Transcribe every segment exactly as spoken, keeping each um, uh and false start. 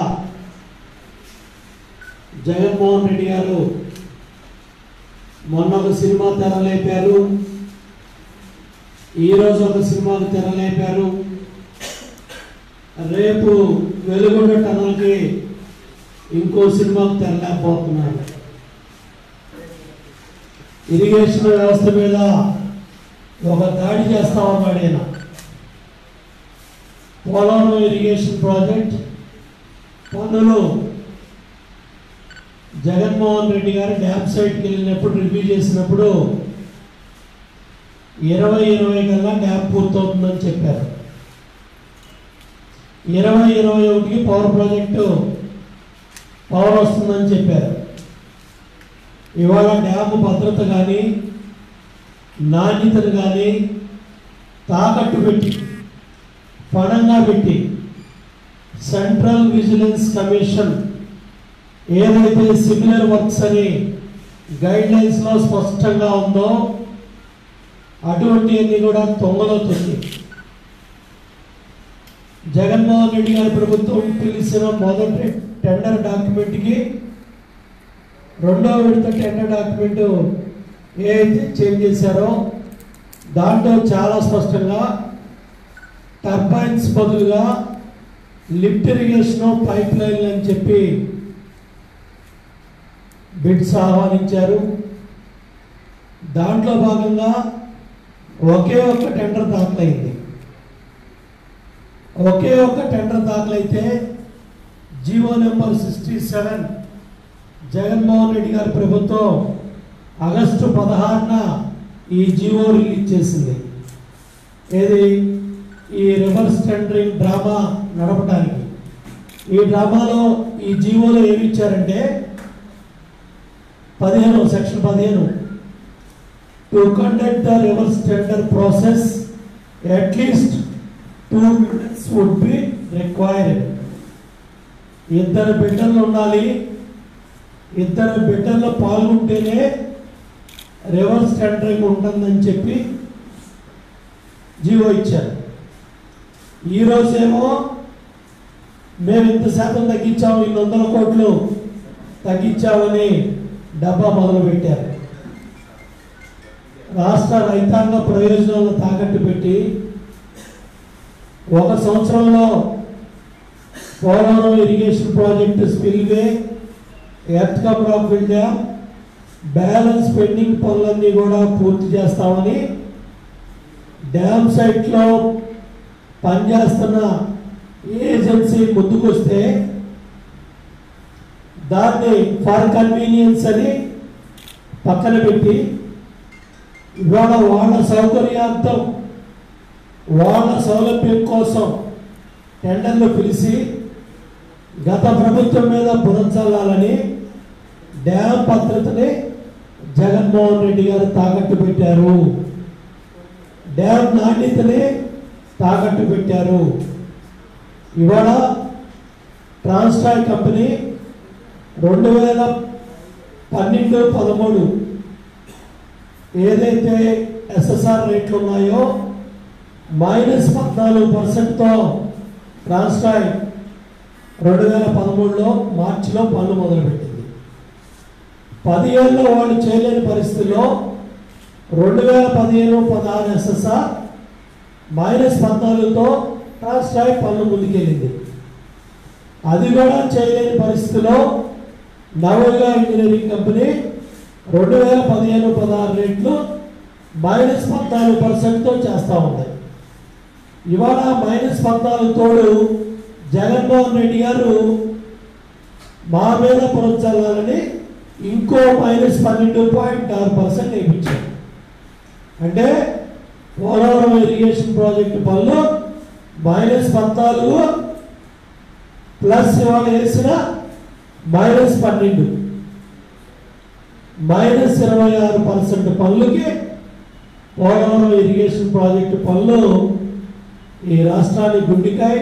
జగన్మోహన్ రెడ్డి గారు మొన్న ఒక సినిమా తెరలేపారు, ఈరోజు ఒక సినిమాకు తెరలేపారు. రేపు వెలుగొండ టనల్కి ఇంకో సినిమాకు తెరలేకపోతున్నారు. ఇరిగేషన్ వ్యవస్థ మీద ఒక దాడి చేస్తా ఉన్నాడు ఆయన. పోలవరం ఇరిగేషన్ ప్రాజెక్ట్ పనులు జగన్మోహన్ రెడ్డి గారు డ్యామ్ సైట్కి వెళ్ళినప్పుడు రివ్యూ చేసినప్పుడు ఇరవై ఇరవై కల్లా డ్యామ్ పూర్తవుతుందని చెప్పారు. ఇరవై ఇరవై ఒకటికి పవర్ ప్రాజెక్టు పవర్ వస్తుందని చెప్పారు. ఇవాళ డ్యామ్ భద్రత కానీ నాణ్యతను కానీ తాకట్టు పెట్టి పణంగా పెట్టి సెంట్రల్ విజిలెన్స్ కమిషన్ ఏదైతే సిమిలర్ వర్క్స్ అని గైడ్ లైన్స్లో స్పష్టంగా ఉందో అటువంటివన్నీ కూడా తొంగలో తొక్కి జగన్మోహన్ రెడ్డి గారి ప్రభుత్వం పిలిచిన మొదటి టెండర్ డాక్యుమెంట్కి రెండో విడత టెండర్ డాక్యుమెంట్ ఏదైతే చేంజ్ చేశారో దాంట్లో చాలా స్పష్టంగా టర్బైన్స్ బదులుగా లిఫ్ట్ ఇరిగేషన్ పైప్ లైన్లు అని చెప్పి బిడ్స్ ఆహ్వానించారు. దాంట్లో భాగంగా ఒకే ఒక్క టెండర్ దాఖలైంది. ఒకే ఒక్క టెండర్ దాఖలైతే GO number sixty seven Jaganmohan Reddy గారి ప్రభుత్వం ఆగస్టు పదహారున ఈ జీవో రిలీజ్ చేసింది. ఏది ఈ రివర్స్ టెండరింగ్ డ్రామా నడపడానికి. ఈ డ్రామాలో ఈ జీవోలో ఏమి ఇచ్చారంటే పదిహేను సెక్షన్ పదిహేను to conduct the reverse tender process at least two minutes would be required. ఇద్దరు బిడ్డలు ఉండాలి, ఇద్దరు బిడ్డల్లో పాల్గొంటేనే రివర్స్ టెండరింగ్ ఉంటుందని చెప్పి జీవో ఇచ్చారు. ఈరోజేమో మేము ఇంత శాతం తగ్గించాము, ఇన్ని వందల కోట్లు తగ్గించామని డబ్బా మొదలుపెట్టారు. రాష్ట్ర రైతాంగ ప్రయోజనాలను తాకట్టు పెట్టి ఒక సంవత్సరంలో Polavaram irrigation project spillway, earth cover of India balance pending పనులన్నీ కూడా పూర్తి చేస్తామని డ్యామ్ సైట్లో పనిచేస్తున్న ఏజెన్సీ ముందుకొస్తే దాన్ని ఫర్ కన్వీనియన్స్ అని పక్కన పెట్టి ఇవాళ వాళ్ళ సౌకర్యార్థం వాళ్ళ సౌలభ్యం కోసం టెండర్లు పిలిచి గత ప్రభుత్వం మీద బురదజల్లాలని డ్యామ్ భద్రతని జగన్మోహన్ రెడ్డి గారు తాకట్టు పెట్టారు. డ్యామ్ నాణ్యతని తాకట్టు పెట్టారు. ఇవాళ ట్రాన్స్ట్రాయ్ కంపెనీ రెండు వేల పన్నెండు పదమూడు ఏదైతే ఎస్ఎస్ఆర్ రేట్లు ఉన్నాయో మైనస్ పద్నాలుగు పర్సెంట్తో ట్రాన్స్ట్రాయ్ రెండు వేల పదమూడులో మార్చిలో పనులు మొదలుపెట్టింది. పదిహేనులో వాళ్ళు చేయలేని పరిస్థితుల్లో రెండు వేల పదిహేను పదహారు ఎస్ఎస్ఆర్ మైనస్ పద్నాలుగుతో ట్రాన్స్ట్రాయ్ పనులు ముందుకెళ్ళింది. అది కూడా చేయలేని పరిస్థితిలో నవోగా ఇంజనీరింగ్ కంపెనీ రెండు వేల పదిహేను పదహారు రేట్లు మైనస్ పద్నాలుగు పర్సెంట్తో చేస్తూ ఉంది. ఇవాళ మైనస్ పద్నాలుగు తోడు జగన్మోహన్ రెడ్డి గారు మా మీద ప్రోత్సాహాలని ఇంకో మైనస్ పన్నెండు పాయింట్ ఆరు పర్సెంట్ వేయించారు. అంటే పోలవరం ఇరిగేషన్ ప్రాజెక్టు పనులు మైనస్ పద్నాలుగు ప్లస్ ఇవాళ వేసిన మైనస్ పన్నెండు మైనస్ ఇరవై ఆరు పర్సెంట్ పనులకి పోలవరం ఇరిగేషన్ ప్రాజెక్టు పనులు ఈ రాష్ట్రానికి గుండికాయ,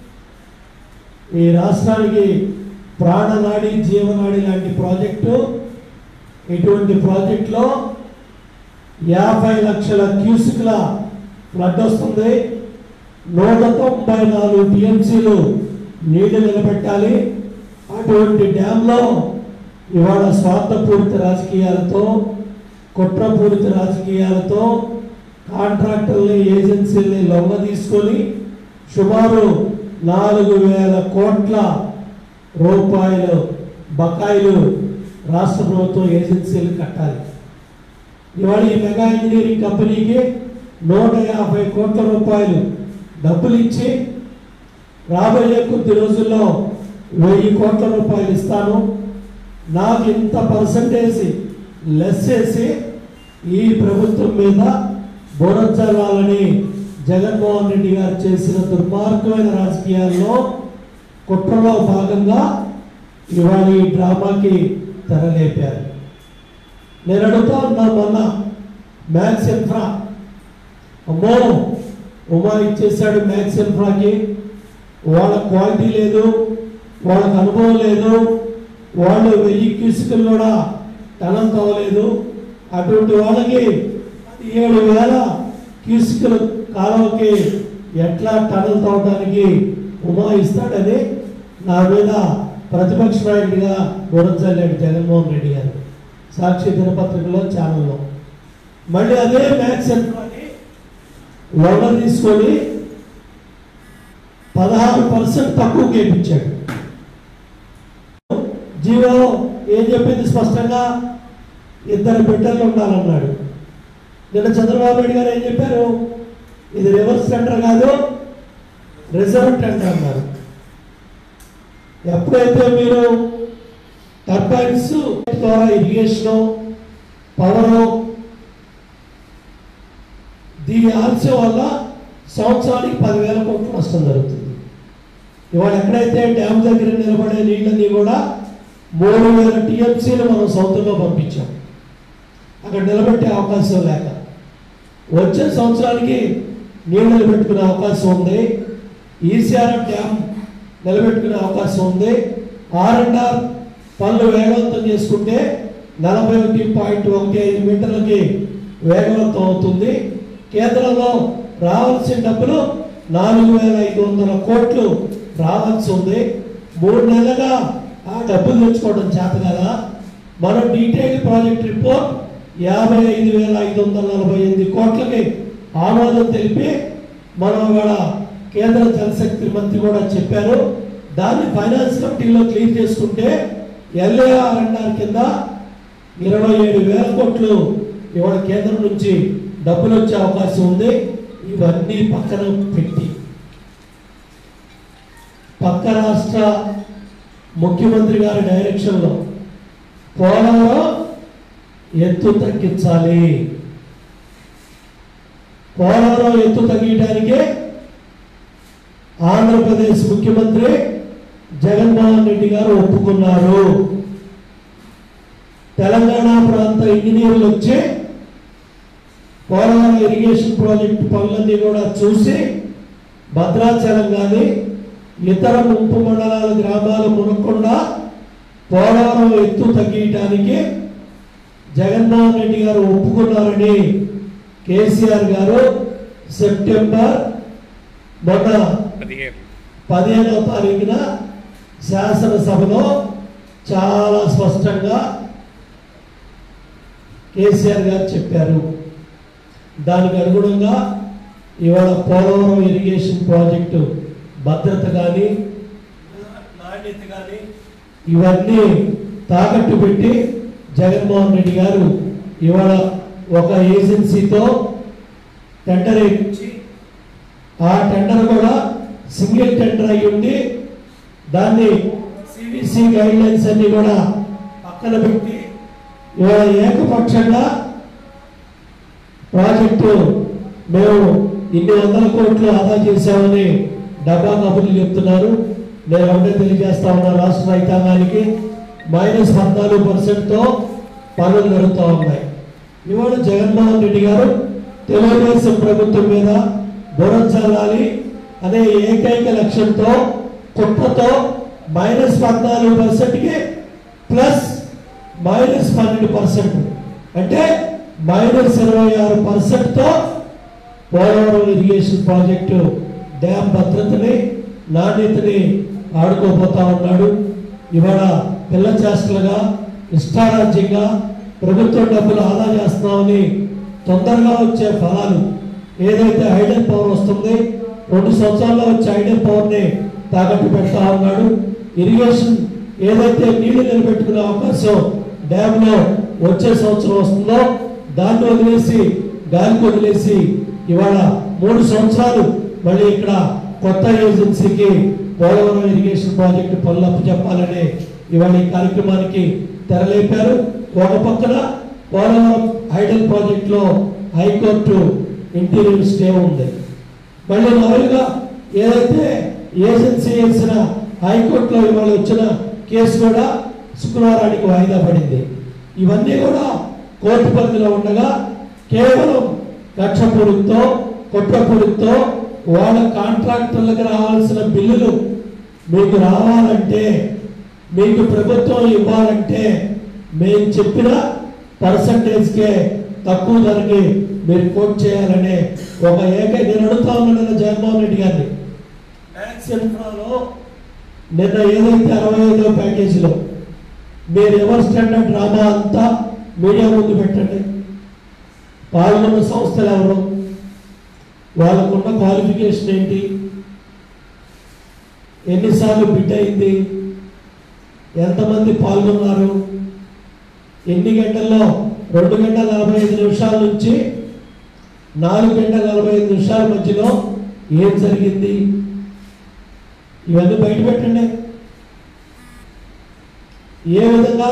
ఈ రాష్ట్రానికి ప్రాణనాడి జీవనాడి లాంటి ప్రాజెక్టు. ఇటువంటి ప్రాజెక్టులో యాభై లక్షల క్యూసిక్ల ఫ్లడ్ వస్తుంది. నూట తొంభై నాలుగు టీఎంసీలు నీళ్లు నిలబెట్టాలి. అటువంటి డ్యాంలో ఇవాళ స్వార్థపూరిత రాజకీయాలతో, కుట్రపూరిత రాజకీయాలతో కాంట్రాక్టర్ని, ఏజెన్సీలని లొంగ తీసుకొని సుమారు నాలుగు వేల కోట్ల రూపాయలు బకాయిలు రాష్ట్ర ప్రభుత్వం ఏజెన్సీలు కట్టాలి. ఇవాళ ఈ మెగా ఇంజనీరింగ్ కంపెనీకి నూట యాభై కోట్ల రూపాయలు డబ్బులు ఇచ్చి రాబోయే కొద్ది రోజుల్లో వెయ్యి కోట్ల రూపాయలు ఇస్తాను, నాకు ఇంత పర్సంటేజ్ లెస్ చేసి ఈ ప్రభుత్వం మీద బోరొచ్చాలని జగన్మోహన్ రెడ్డి గారు చేసిన దుర్మార్గమైన రాజకీయాల్లో కుట్రలో భాగంగా ఇవాళ ఈ డ్రామాకి తెరలేపారు. నేను అడుగుతా ఉన్నా, మొన్న మ్యాక్స్ ఇన్ఫ్రా అమ్మో ఉమా ఇచ్చేసాడు మ్యాక్స్ ఇన్ఫ్రాకి, వాళ్ళ క్వాలిటీ లేదు, వాళ్ళకి అనుభవం లేదు, వాళ్ళు వెయ్యి క్యూసికలు కూడా టనల్ తవ్వలేదు. అటువంటి వాళ్ళకి ఏడు వేల క్యూసికల కాలువకి ఎట్లా టనల్ తవ్వడానికి ఉమా ఇస్తాడని నా మీద ప్రతిపక్ష నాయకుడిగా గొడవజల్లాడు జగన్మోహన్ రెడ్డి గారు సాక్షి దినపత్రికలో, ఛానల్లో. మళ్ళీ అదే మ్యాక్స్ సెంటర్ని లోన్ తీసుకొని పదహారు పర్సెంట్ తక్కువ కేపించాడు. జీవో ఏం చెప్పింది స్పష్టంగా, ఇద్దరు బిడ్డలు ఉండాలన్నాడు. నిన్న చంద్రబాబు నాయుడు గారు ఏం చెప్పారు, ఇది రివర్స్ టెండర్ కాదు రిజర్వ్ టెండర్ అన్నారు. ఎప్పుడైతే మీరు టర్బైన్స్ ద్వారా ఇరిగేషన్ పవర్ దీని ఆలస్యం వల్ల సంవత్సరానికి పదివేల కోట్ల నష్టం జరుగుతుంది. ఇవాళ ఎక్కడైతే డ్యామ్ దగ్గర నిలబడే నీళ్ళని కూడా మూడు వేల టీఎంసీలు మనం సౌత్లో పంపించాం, అక్కడ నిలబెట్టే అవకాశం లేక వచ్చే సంవత్సరానికి నీళ్ళు నిలబెట్టుకునే అవకాశం ఉంది. ఈసీఆర్ఎఫ్ డ్యామ్ నిలబెట్టుకునే అవకాశం ఉంది. ఆర్ అండ్ ఆర్ పనులు వేగవంతం చేసుకుంటే నలభై ఒకటి పాయింట్ ఒకటి ఐదు మీటర్లకి వేగవంతం అవుతుంది. కేంద్రంలో రావాల్సిన డబ్బులు నాలుగు వేల ఐదు వందల కోట్లు రావాల్సి ఉంది. మూడు నెలలుగా ఆ డబ్బులు తెచ్చుకోవడం చేత కదా. మనం డీటెయిల్ ప్రాజెక్ట్ రిపోర్ట్ యాభై ఐదు వేల ఐదు వందల నలభై ఎనిమిది కోట్లకి ఆమోదం తెలిపి మనం ఇవాళ కేంద్ర జలశక్తి మంత్రి కూడా చెప్పారు. దాన్ని ఫైనాన్స్ కమిటీలో క్లియర్ చేసుకుంటే ఎల్ఏఆర్ అండ్ కింద ఇరవై ఏడు వేల కోట్లు ఇవాళ కేంద్రం నుంచి డబ్బులు వచ్చే అవకాశం ఉంది. ఇవన్నీ పక్కన పెట్టి పక్క రాష్ట్ర ముఖ్యమంత్రి గారి డైరెక్షన్లో పోలవరం ఎత్తు తగ్గించాలి. పోలవరం ఎత్తు తగ్గించడానికే ఆంధ్రప్రదేశ్ ముఖ్యమంత్రి జగన్మోహన్ రెడ్డి గారు ఒప్పుకున్నారు. తెలంగాణ ప్రాంత ఇంజనీర్లు వచ్చి పోలవరం ఇరిగేషన్ ప్రాజెక్టు పనులన్నీ కూడా చూసి భద్రాచలం కానీ ఇతర ముంపు మండలాల గ్రామాలు మునక్కుండా పోలవరం ఎత్తు తగ్గించడానికి జగన్మోహన్ రెడ్డి గారు ఒప్పుకున్నారని కేసీఆర్ గారు సెప్టెంబర్ మొన్న పదిహేనవ తారీఖున శాసనసభలో చాలా స్పష్టంగా కేసీఆర్ గారు చెప్పారు. దానికి అనుగుణంగా ఇవాళ పోలవరం ఇరిగేషన్ ప్రాజెక్టు భద్రత కానీ నాణ్యత కానీ ఇవన్నీ తాకట్టు పెట్టి జగన్మోహన్ రెడ్డి గారు ఇవాళ ఒక ఏజెన్సీతో టెండర్ ఇచ్చి ఆ టెండర్ కూడా సింగిల్ టెండర్ అయి ఉండి దాన్ని సివిసి గైడ్ లైన్స్ అన్ని కూడా పక్కన పెట్టి ఇవాళ ఏకపక్షంగా ప్రాజెక్టు మేము ఇన్ని వందల కోట్లు ఆదా చేశామని డబ్బా కబుర్లు చెప్తున్నారు. నేను ఒకటే తెలియజేస్తా ఉన్నా, రాష్ట్ర రైతాంగానికి మైనస్ పద్నాలుగు పర్సెంట్తో పనులు జరుగుతూ ఉన్నాయి. ఇవాళ జగన్మోహన్ రెడ్డి గారు తెలుగుదేశం ప్రభుత్వం మీద బురద చల్లాలి అనే ఏకైక లక్ష్యంతో కుట్రతో మైనస్ పద్నాలుగు పర్సెంట్కి ప్లస్ మైనస్ పన్నెండు పర్సెంట్ అంటే మైనస్ ఇరవై ఆరు పర్సెంట్తో పోలవరం ఇరిగేషన్ ప్రాజెక్టు డ్యామ్ భద్రతని నాణ్యతని ఆడుకోపోతా ఉన్నాడు. ఇవాళ పిల్ల చేష్టలుగా ఇష్టారాజ్యంగా ప్రభుత్వం డబ్బులు ఆదా చేస్తున్నామని తొందరగా వచ్చే ఫలాలు ఏదైతే ఐడల్ పవర్ వస్తుంది రెండు సంవత్సరాల్లో వచ్చే ఐడల్ పవర్ని తాకట్టు పెడతా ఉన్నాడు. ఇరిగేషన్ ఏదైతే నీళ్లు నిలబెట్టుకునే అవకాశం డ్యామ్లో వచ్చే సంవత్సరం వస్తుందో దాన్ని వదిలేసి గాలికి వదిలేసి ఇవాళ మూడు సంవత్సరాలు మళ్ళీ ఇక్కడ కొత్త ఏజెన్సీకి పోలవరం ఇరిగేషన్ ప్రాజెక్టు పనులు అప్పచెప్పాలని ఇవాళ ఈ కార్యక్రమానికి తెరలేపారు. ఒక పక్కన పోలవరం ఐడల్ ప్రాజెక్టులో హైకోర్టు ఇంటీరియర్ స్టే ఉంది. మళ్ళీ మామూలుగా ఏదైతే ఏజెన్సీ వేసిన హైకోర్టులో ఇవాళ వచ్చిన కేసు కూడా శుక్రవారానికి వాయిదా పడింది. ఇవన్నీ కూడా కోర్టు పరిధిలో ఉండగా కేవలం కక్షపూరితో కుట్రపూరితో వాళ్ళ కాంట్రాక్టర్లకు రావాల్సిన బిల్లులు మీకు రావాలంటే మీకు ప్రభుత్వం ఇవ్వాలంటే మేము చెప్పిన పర్సంటేజ్కే తక్కువ ధరకి మీరు కోట్ చేయాలనే ఒక ఏక నేను అడుగుతా ఉన్నాను జగన్మోహన్ రెడ్డి గారిని. మ్యాక్స్ ఇన్ఫ్రాలో నిన్న ఏదైతే అరవై ఐదో ప్యాకేజీలో మీరు ఎవరు స్టాండర్డ్ డ్రామా అంతా మీడియా ముందు పెట్టండి. పాల్గొన్న సంస్థలు ఎవరు, వాళ్ళకున్న క్వాలిఫికేషన్ ఏంటి, ఎన్నిసార్లు బిడ్ అయింది, ఎంతమంది పాల్గొన్నారు, ఎన్ని గంటల్లో రెండు గంటల నలభై ఐదు నిమిషాల నుంచి నాలుగు గంటల నలభై ఐదు నిమిషాల మధ్యలో ఏం జరిగింది, ఇవన్నీ బయట పెట్టండి. ఏ విధంగా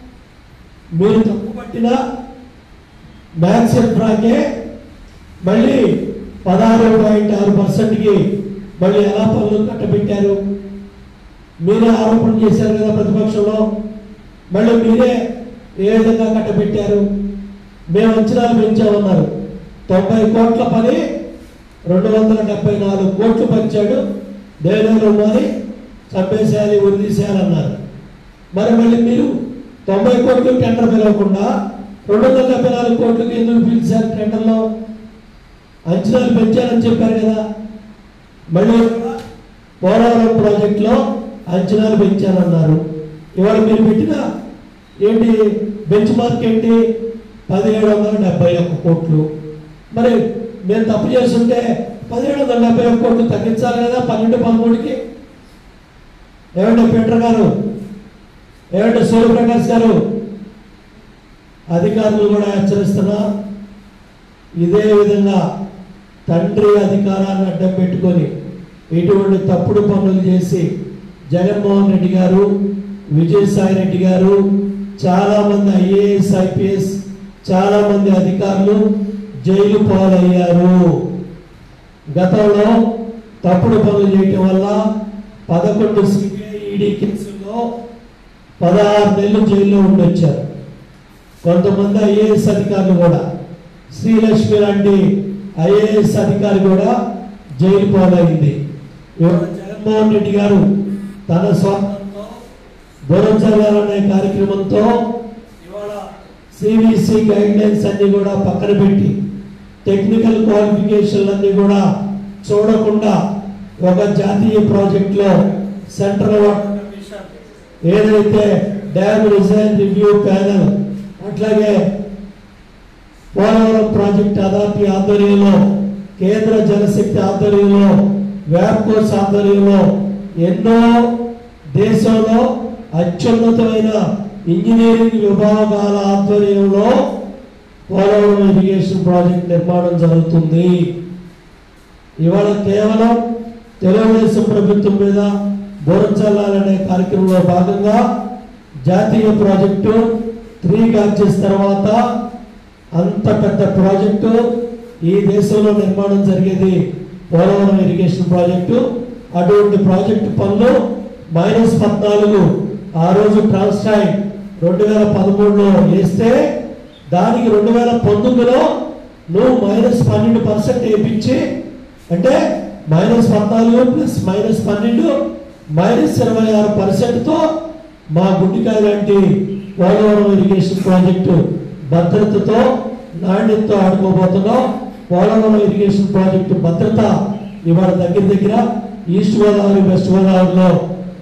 మీరు తప్పు పట్టిన మ్యాక్స్ ఇన్ఫ్రాకే మళ్ళీ పదహారు పాయింట్ ఆరు పర్సెంట్కి మళ్ళీ ఎలా పనులు కట్టబెట్టారు, మీరే ఆరోపణ చేశారు కదా ప్రతిపక్షంలో. మళ్ళీ మీరే ఏ విధంగా కట్టబెట్టారు, మేము అంచనాలు పెంచామన్నారు. తొంభై కోట్ల పని రెండు వందల డెబ్బై నాలుగు కోట్లు పంచాడు, దేవేంద్ర మరి చంపేసేయాలి ఉరిదీసేయాలన్నారు. మరి మళ్ళీ మీరు తొంభై కోట్లు టెండర్ పిలవకుండా రెండు వందల డెబ్బై నాలుగు కోట్లకి ఎందుకు పిలిచారు టెండర్లో? అంచనాలు పెంచారని చెప్పారు కదా. మళ్ళీ పోలవరం ప్రాజెక్టులో అంచనాలు పెంచారన్నారు. ఇవాళ మీరు పెట్టిన ఏంటి బెంచ్ మార్క్ ఏంటి? పదిహేడు వందల డెబ్బై ఒక్క కోట్లు. మరి మేము తప్పు చేస్తుంటే పదిహేడు వందల డెబ్బై ఒక్క కోట్లు తగ్గించాలి కదా పన్నెండు పదమూడుకి. ఏమంటే పీటర్ గారు, ఏమంటే సూర్యప్రకాష్ గారు, అధికారులు కూడా హెచ్చరిస్తున్నా, ఇదే విధంగా తండ్రి అధికారాన్ని అడ్డం పెట్టుకొని ఇటువంటి తప్పుడు పనులు చేసి జగన్మోహన్ రెడ్డి గారు, విజయసాయి రెడ్డి గారు, చాలామంది ఐఏఎస్ ఐపీఎస్ చాలామంది అధికారులు జైలు పాలయ్యారు. గతంలో తప్పుడు పనులు చేయటం వల్ల పదకొండు సిబిఐ ఈడీ కేసుల్లో పదహారు నెలలు జైల్లో ఉండొచ్చారు. కొంతమంది ఐఏఎస్ అధికారులు కూడా, శ్రీలక్ష్మి లాంటి ఐఏఎస్ అధికారి కూడా జైలు పాలైంది. ఇవాళ జగన్మోహన్ రెడ్డి గారు తన స్వార్థంతో బురజల్లాలనే కార్యక్రమంతో ఇవాళ సిబిసి గైడ్ లైన్స్ అన్ని కూడా పక్కన పెట్టి టెక్నికల్ క్వాలిఫికేషన్లు అన్ని కూడా చూడకుండా ఒక జాతీయ ప్రాజెక్టులో సెంట్రల్ వాటర్ కమిషన్ ఏదైతే డ్యామ్ డిజైన్ రివ్యూ ప్యానెల్, అట్లాగే పోలవరం ప్రాజెక్ట్ అథారిటీ ఆధ్వర్యంలో, కేంద్ర జలశక్తి ఆధ్వర్యంలో, వ్యాప్కోస్ ఆధ్వర్యంలో ఎన్నో దేశంలో అత్యున్నతమైన ఇంజనీరింగ్ విభాగాల ఆధ్వర్యంలో పోలవరం ఇరిగేషన్ ప్రాజెక్ట్ నిర్మాణం జరుగుతుంది. ఇవాళ కేవలం తెలుగుదేశం ప్రభుత్వం మీద బురద చల్లాలనే కార్యక్రమంలో భాగంగా జాతీయ ప్రాజెక్టు త్రీ గార్జెస్ తర్వాత అంత పెద్ద ప్రాజెక్టు ఈ దేశంలో నిర్మాణం జరిగేది పోలవరం ఇరిగేషన్ ప్రాజెక్టు. అటువంటి ప్రాజెక్టు పనులు మైనస్ పద్నాలుగు ఆ రోజు ట్రాన్స్టైన్ రెండు వేల పదమూడులో వేస్తే దానికి రెండు వేల పంతొమ్మిదిలో నువ్వు మైనస్ పన్నెండు పర్సెంట్ వేయించి, అంటే మైనస్ పద్నాలుగు ప్లస్ మైనస్ పన్నెండు మైనస్ ఇరవై ఆరు పర్సెంట్తో మా గుండికాయ లాంటి పోలవరం ఇరిగేషన్ ప్రాజెక్టు భద్రతతో నాణ్యతతో ఆడుకోబోతున్నాం. పోలవరం ఇరిగేషన్ ప్రాజెక్టు భద్రత ఇవాళ దగ్గర దగ్గర ఈస్ట్ గోదావరి వెస్ట్ గోదావరిలో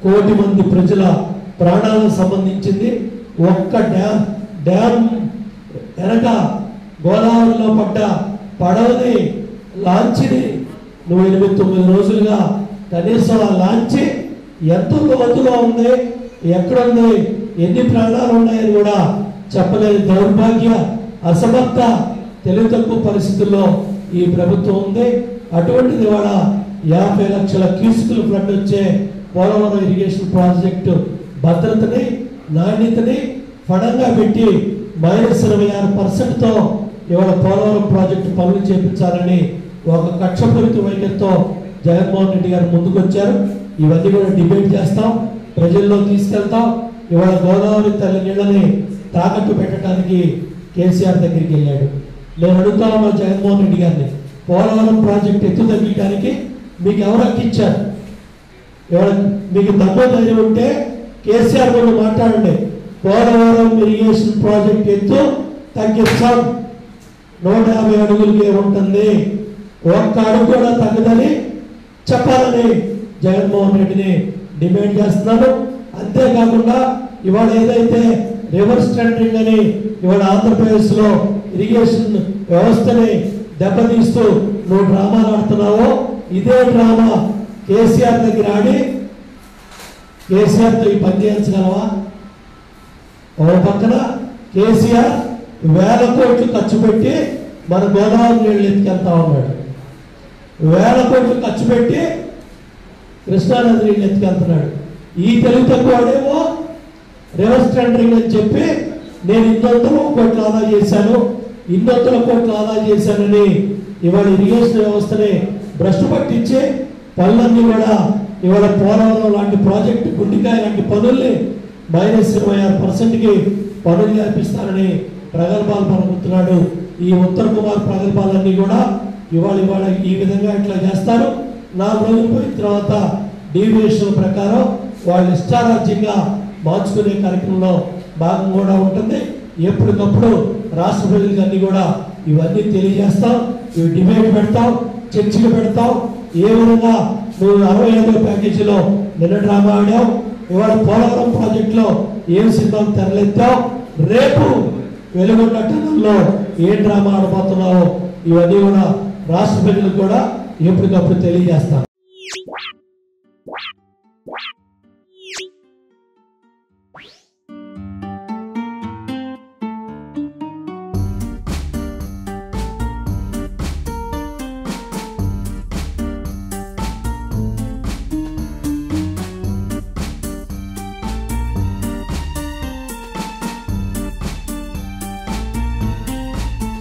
కోటి మంది ప్రజల ప్రాణాలకు సంబంధించింది. ఒక్క డ్యామ్ డ్యామ్ వెనక గోదావరిలో పడ్డ పడవని లాంచిని నువ్వు ఎనిమిది తొమ్మిది రోజులుగా కనీసం ఆ లాంచి ఎంత లోతుగా ఉంది, ఎక్కడుంది, ఎన్ని ప్రాణాలు ఉన్నాయని కూడా చెప్పలేని దౌర్భాగ్య అసమర్థ తెలివి తక్కువ పరిస్థితుల్లో ఈ ప్రభుత్వం ఉంది. అటువంటిది ఇవాళ యాభై లక్షల క్యూసికల్ ఫ్లడ్ వచ్చే పోలవరం ఇరిగేషన్ ప్రాజెక్టు భద్రతని నాణ్యతని ఫడంగా పెట్టి మైనస్ ఇరవై ఆరు పర్సెంట్తో ఇవాళ పోలవరం ప్రాజెక్టు పనులు చేపించాలని ఒక కక్షపూరిత వైఖరితో జగన్మోహన్ రెడ్డి గారు ముందుకొచ్చారు. ఇవన్నీ కూడా డిబేట్ చేస్తాం, ప్రజల్లో తీసుకెళ్తాం. ఇవాళ గోదావరి తల్లి నీళ్ళని తాకట్టు పెట్టడానికి కేసీఆర్ దగ్గరికి వెళ్ళాడు. నేను అడుగుతా ఉన్నా జగన్మోహన్ రెడ్డి గారిని, పోలవరం ప్రాజెక్టు ఎత్తు తగ్గడానికి మీకు ఎవరు హక్కిచ్చారు? ఎవరు మీకు దమ్ము ధైర్యం ఉంటే కేసీఆర్ ముందు మాట్లాడండి. పోలవరం ఇరిగేషన్ ప్రాజెక్ట్ ఎత్తు తగ్గించాం, నూట యాభై అడుగులకే ఉంటుంది, ఒక్క అడుగు కూడా తగ్గదని చెప్పాలని జగన్మోహన్ రెడ్డిని డిమాండ్ చేస్తున్నాను. అంతేకాకుండా ఇవాళ ఏదైతే రివర్స్ టెండరింగ్ అని ఇవాళ ఆంధ్రప్రదేశ్లో ఇరిగేషన్ వ్యవస్థని దెబ్బతీస్తూ నువ్వు డ్రామాలు ఆడుతున్నావో, ఇదే డ్రామా కేసీఆర్ దగ్గర ఆడి కేసీఆర్తో ఈ పని చేయించగలవా? ఓ పక్కన కేసీఆర్ వేల కోట్లు ఖర్చు పెట్టి మన గోదావరి నీళ్ళు ఎత్తుకెళ్తా ఉన్నాడు, వేల కోట్లు ఖర్చు పెట్టి కృష్ణానది నీళ్ళు ఎత్తుకెళ్తున్నాడు. ఈ తెలుగు తక్కువడేమో రివర్స్ టెండరింగ్ అని చెప్పి నేను ఇన్నొందల కోట్లు ఆదా చేశాను, ఇన్నొందల కోట్లు ఆదా చేశానని ఇవాళ ఇరిగేషన్ వ్యవస్థని భ్రష్టు పట్టించి పనులన్నీ కూడా ఇవాళ పోలవరం లాంటి ప్రాజెక్టు, గుండికాయ లాంటి పనుల్ని మైనస్ ఇరవై ఆరు పర్సెంట్కి పనులు చేపిస్తానని ప్రగల్భాలు పలుకుతున్నాడు. ఈ ఉత్తర్ కుమార్ ప్రగల్భాలన్నీ కూడా ఇవాళ ఇవాళ ఈ విధంగా ఇట్లా చేస్తారు. నాలుగు రోజులు పోయిన తర్వాత డీవియేషన్ ప్రకారం వాళ్ళు ఇష్టారాజ్యంగా మార్చుకునే కార్యక్రమంలో భాగం కూడా ఉంటుంది. ఎప్పటికప్పుడు రాష్ట్ర ప్రజలకు అన్ని కూడా ఇవన్నీ తెలియజేస్తాం, ఇవి డిబేట్ పెడతాం, చర్చలు పెడతాం. ఏ విధంగా నువ్వు అరవై ఐదో ప్యాకేజీలో నిన్న డ్రామా ఆడావు, ఇవాళ పోలవరం ప్రాజెక్టులో ఏం సినిమాలు తెరలేద్దావు, రేపు వెలుగొండ టన్నల్లో ఏ డ్రామా ఆడబోతున్నావో ఇవన్నీ కూడా రాష్ట్ర ప్రజలకు కూడా ఎప్పటికప్పుడు తెలియజేస్తాం.